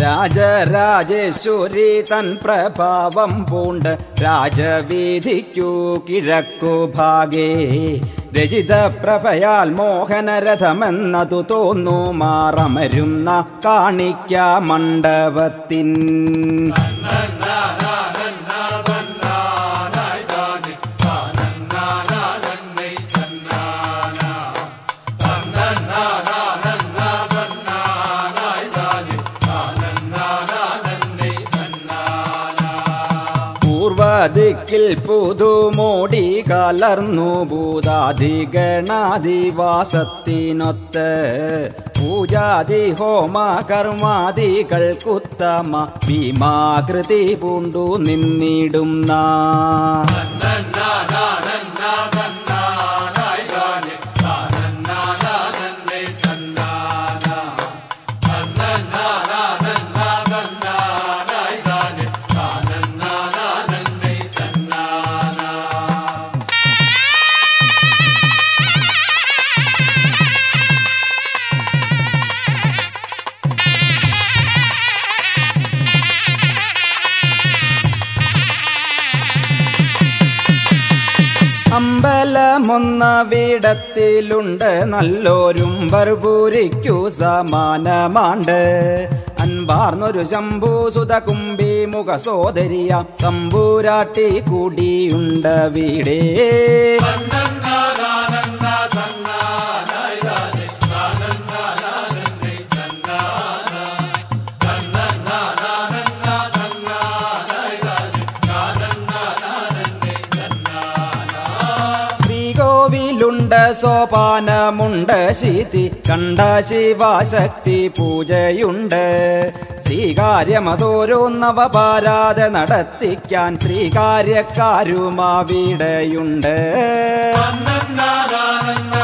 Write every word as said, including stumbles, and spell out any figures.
രാജരാജേശ്വരി തൻ പ്രഭാവം പൂണ്ട് രാജവീതിക്കു കിഴക്കു ഭാഗേ രചിത പ്രഭയാൽ മോഹനരഥമെന്നതു തോന്നുമാറമരുന്ന കാണിക്ക മണ്ഡപത്തിൻ പൂർവദിക്കിൽ പുതുമോടി കലർന്നു ഭൂതാദി ഗണാദിവാസത്തിനൊത്ത് പൂജാതി ഹോമ കർമാദികൾക്കുത്തമ ഭീമാകൃതി പൂണ്ടു നിന്നിടുന്ന അമ്പലമൊന്നവിടത്തിലുണ്ട് നല്ലോരുംബർപൂരിക്കു സമാനമാണ്ട് അൻപാർന്നൊരു ശംഭൂസുത കുംഭി മുഖ സോദരിയ തമ്പൂരാട്ടി കൂടിയുണ്ട് വീടേ സോപാനമുണ്ട് ശീതി കണ്ട ശിവശക്തി പൂജയുണ്ട് ശ്രീകാര്യമതോരോ നവപാരാധ നടത്തിക്കാൻ ശ്രീകാര്യക്കാരുമാവിടെയുണ്ട്.